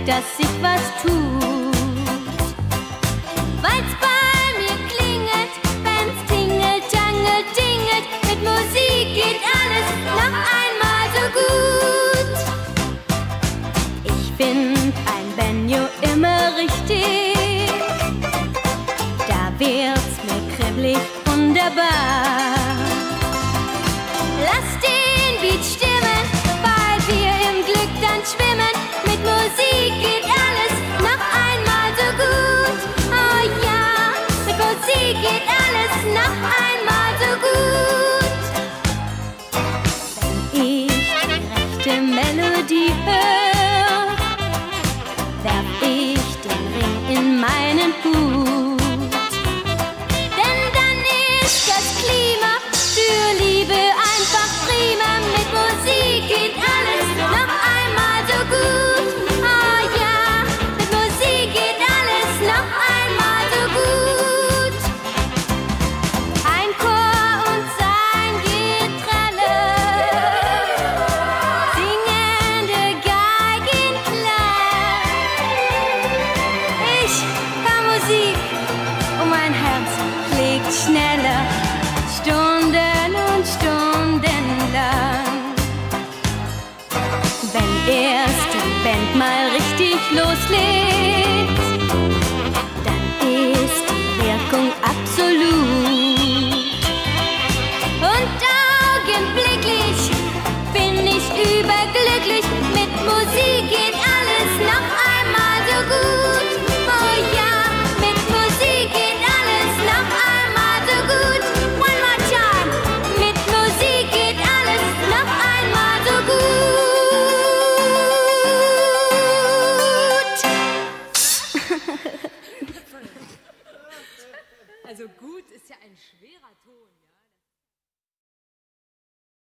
dass sich was tut. Weil's bei mir klingelt, wenn's tingelt, tangelt, tingelt, mit Musik geht alles noch einmal so gut. Ich find ein Banjo immer richtig, da wird's mir kribbelig wunderbar. Lass den Beat stimmen, weil wir im Glück dann schwimmen. Mit Musik geht alles noch einmal so gut. Oh ja, mit Musik geht alles noch einmal so gut. Wenn ich die rechte Melodie hör, werf ich den Ring in meinen Hut. Denn dann ist das Klima für Liebe einfach prima. Mit Musik geht alles noch einmal so gut. Oh ja, mit Musik geht alles noch einmal so gut. Ein Chor und sein Getralle, singende Geigenklang. Ich hör Musik und mein Herz schlägt schneller, Stunden und Stunden lang. Wenn erst die Band mal richtig loslegt, dann ist die Wirkung absolut. Und augenblicklich bin ich überglücklich, mit Musik geht alles noch einmal so gut. Oh ja, mit Musik geht alles noch einmal so gut. One more time, mit Musik geht alles noch einmal so gut. Also gut ist ja ein schwerer Ton.